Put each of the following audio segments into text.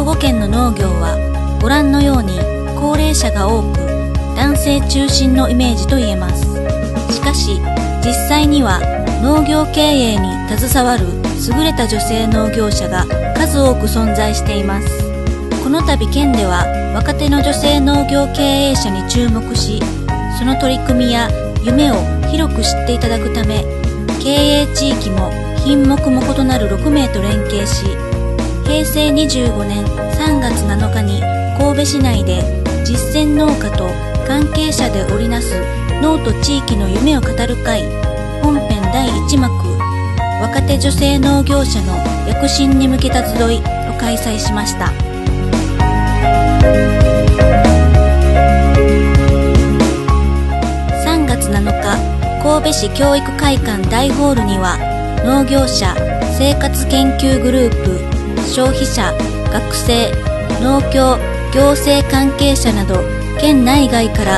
庫県の農業はご覧のように高齢者が多く男性中心のイメージと言えます。しかし実際には農業経営に携わる優れた女性農業者が数多く存在しています。この度県では若手の女性農業経営者に注目し、その取り組みや夢を広く知っていただくため、経営地域も品目も異なる6名と連携し、平成25年3月7日に神戸市内で実践農家と関係者で織りなす農と地域の夢を語る会本編第1幕若手女性農業者の躍進に向けた集いを開催しました。3月7日、神戸市教育会館大ホールには農業者、生活研究グループ、消費者、学生、農協、行政関係者など県内外から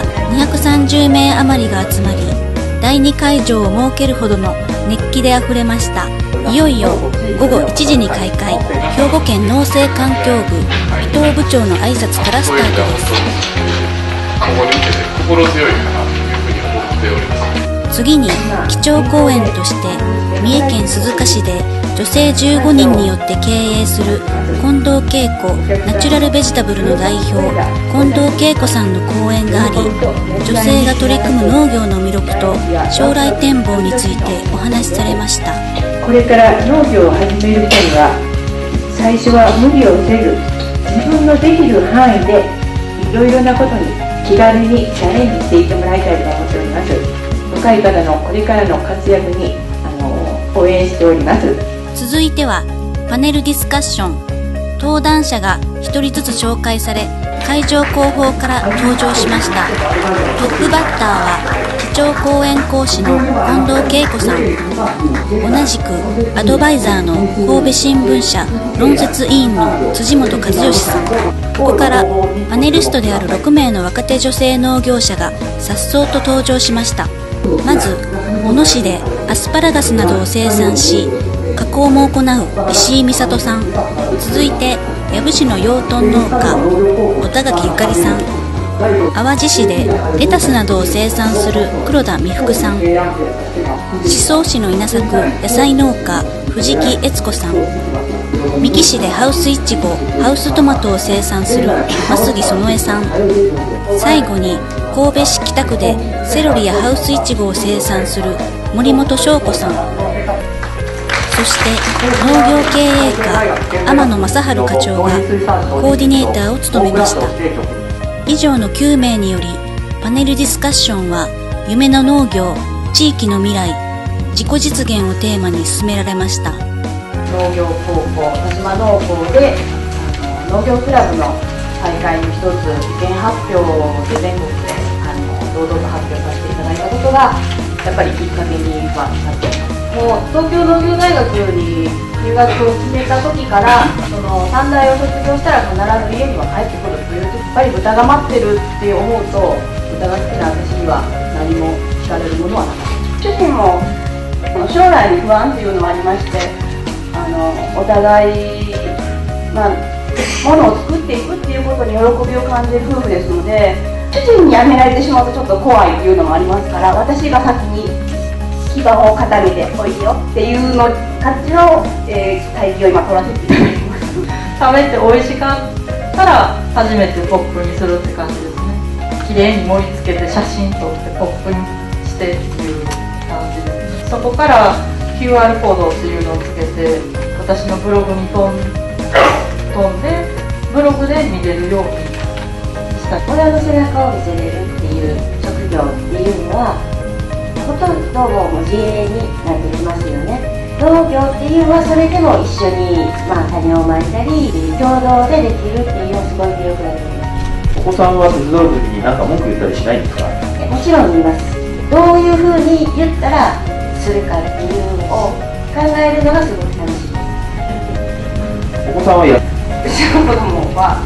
230名余りが集まり、第2会場を設けるほどの熱気であふれました。いよいよ午後1時に開会。兵庫県農政環境部伊藤部長の挨拶からスタートです。 ここに向けて心強いかなというふうに思っております。 次に基調講演として三重県鈴鹿市で女性15人によって経営する近藤恵子ナチュラルベジタブルの代表近藤恵子さんの講演があり、女性が取り組む農業の魅力と将来展望についてお話しされました。 これから農業を始める人には、最初は無理をせず自分のできる範囲でいろいろなことに気軽にチャレンジしていってもらいたいと思っております。若い方のこれからの活躍に応援しております。 続いてはパネルディスカッション。登壇者が1人ずつ紹介され、会場後方から登場しました。トップバッターは基調講演講師の近藤恵子さん。同じくアドバイザーの神戸新聞社論説委員の辻本和義さん。ここからパネリストである6名の若手女性農業者が颯爽と登場しました。まず小野市でアスパラガスなどを生産し加工も行う石井美里さん。続いて養父市の養豚農家小田垣ゆかりさん。淡路市でレタスなどを生産する黒田美福さん。宍粟市の稲作野菜農家藤木悦子さん。三木市でハウスイチゴハウストマトを生産する増木園江さん。最後に神戸市北区でセロリやハウスイチゴを生産する森本翔子さん。そして農業経営課天野正治課長がコーディネーターを務めました。以上の9名によりパネルディスカッションは夢の農業、地域の未来、自己実現をテーマに進められました。 農業高校田島農工で農業クラブの大会の一つ意見発表で全国で堂々と発表させていただいたことがやっぱりきっかけにはなっています。もう東京農業大学に入学を決めた時からその短大を卒業したら必ず家には帰ってくるという、やっぱり豚が待ってるって思うと豚が好きな私には何も聞かれるものはなかった。主人も将来に不安っていうのもありまして、お互い物を作っていくっていうことに喜びを感じる夫婦ですので、主人に辞められてしまうとちょっと怖いっていうのもありますから、私が先に基盤を固めておいでよっていうの感じの会議を今取らせていただきます。 食べて美味しかったら初めてポップにするって感じですね。綺麗に盛り付けて写真撮ってポップにしてっていう感じですね。そこから QR コードっていうのをつけて私のブログに飛んでブログで見れるようにした。 親の背中を見せれるっていう職業っていうのはほとんどもう自営になってきますよね。農業っていうのはそれでも一緒に、種をまいたり共同でできるっていうのはすごい魅力だと思います。 お子さんは手伝う時に何か文句言ったりしないんですか？ もちろん言います。どういうふうに言ったらするかっていうのを考えるのがすごく楽しいです。 お子さんはうちの子供は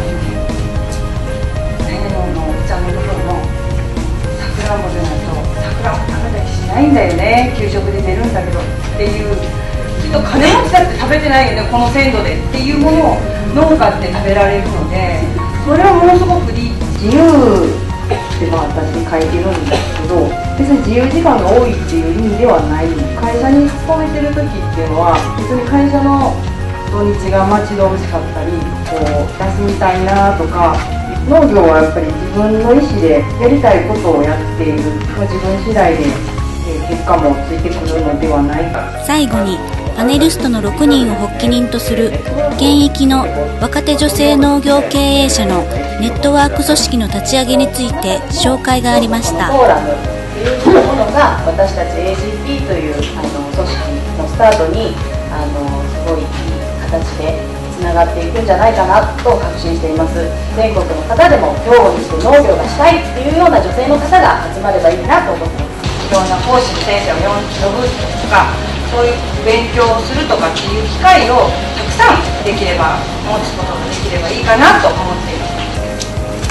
のおっちゃんのところの桜んぼじゃないと桜んぼ食べたりしないんだよね、給食で出るんだけどっていう、きっと金持ちだって食べてないよねこの鮮度でっていうものを農家って食べられるので、それはものすごくいい。 自由って私書いてるんですけど、別に自由時間が多いっていう意味ではない。会社に勤めてる時っていうのは別に会社の土日が待ち遠しかったり、こう休みたいなとか、農業はやっぱり自分の意思でやりたいことをやっている、自分次第で結果もついてくるのではないか。 最後にパネリストの6人を発起人とする現役の若手女性農業経営者のネットワーク組織の立ち上げについて紹介がありました。 フォーラムというものが私たち AGP という組織のスタートにすごいいい形でつながっていくんじゃないかなと確信しています。全国の方でも兵庫にして農業がしたいっていうような女性の方が集まればいいなと思っています。いろんな講師の先生を呼ぶとか、そういう勉強をするとかっていう機会をたくさんできれば、持つことができればいいかなと思っています。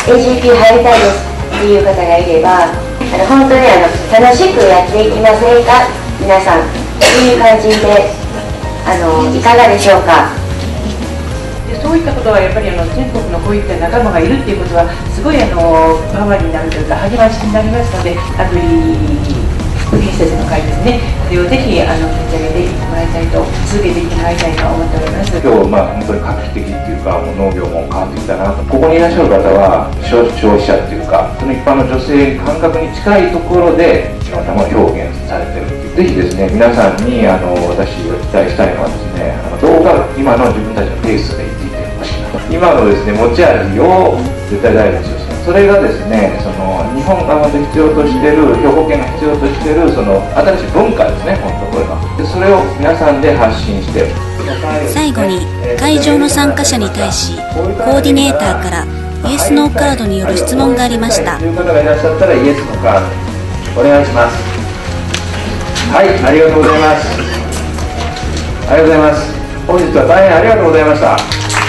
AGP 入りたいですっていう方がいれば、本当に楽しくやっていきませんか、皆さんという感じでいかがでしょうか。 でそういったことはやっぱり全国のこういった仲間がいるっていうことはすごいパワーになるというか励ましになりますので、アグリ建設の会ですね、それをぜひ立ち上げていってもらいたいと、続けていってもらいたいと思っております。 今日本当に画期的っていうか、もう農業も変わってきたなと。ここにいらっしゃる方は消費者っていうか、その一般の女性感覚に近いところでたまたま表現されてるっていう。ぜひですね、皆さんに私が期待したいのはですね、どうか今の自分たちのペースでいっていってほしいなと。今のですね持ち味を絶対大事にして、それがですね、日本が本当に必要としている、兵庫県が必要としている新しい文化ですね、本当これは。でそれを皆さんで発信して。 最後に会場の参加者に対しコーディネーターからイエスノーカードによる質問がありました。 という方がいらっしゃったらイエスのカードお願いします。はい、ありがとうございます。ありがとうございます。本日は大変ありがとうございました。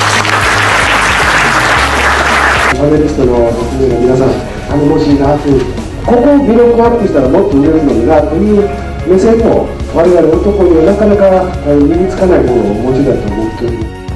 パネリストの6名の皆さん、頼もしいなという、ここをビロックアップしたらもっと売れるのになという目線も我々男にはなかなか身につかないものをお持ちだと思っております。